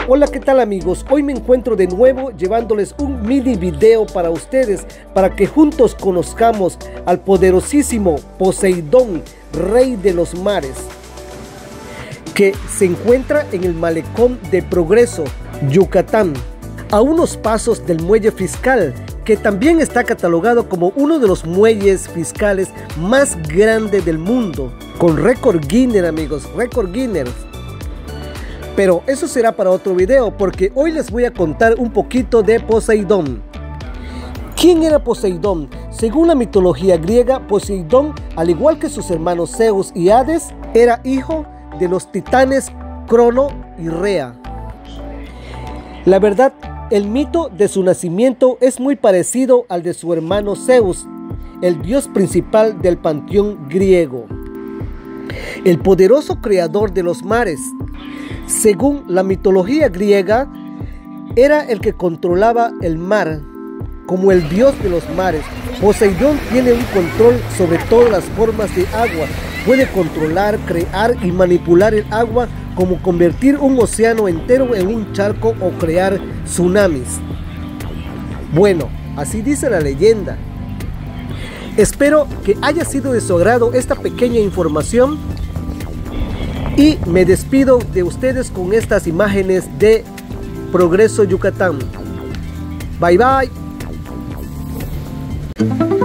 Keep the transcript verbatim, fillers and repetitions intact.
Hola, ¿qué tal amigos? Hoy me encuentro de nuevo llevándoles un mini video para ustedes, para que juntos conozcamos al poderosísimo Poseidón, rey de los mares, que se encuentra en el malecón de Progreso, Yucatán, a unos pasos del muelle fiscal, que también está catalogado como uno de los muelles fiscales más grandes del mundo, con récord Guinness, amigos, récord Guinness. Pero eso será para otro video, porque hoy les voy a contar un poquito de Poseidón. ¿Quién era Poseidón? Según la mitología griega, Poseidón, al igual que sus hermanos Zeus y Hades, era hijo de los titanes Crono y Rea. La verdad, el mito de su nacimiento es muy parecido al de su hermano Zeus, el dios principal del panteón griego, el poderoso creador de los mares. Según la mitología griega, era el que controlaba el mar, como el dios de los mares. Poseidón tiene un control sobre todas las formas de agua. Puede controlar, crear y manipular el agua, como convertir un océano entero en un charco o crear tsunamis. Bueno, así dice la leyenda. Espero que haya sido de su agrado esta pequeña información. Y me despido de ustedes con estas imágenes de Progreso, Yucatán. Bye bye.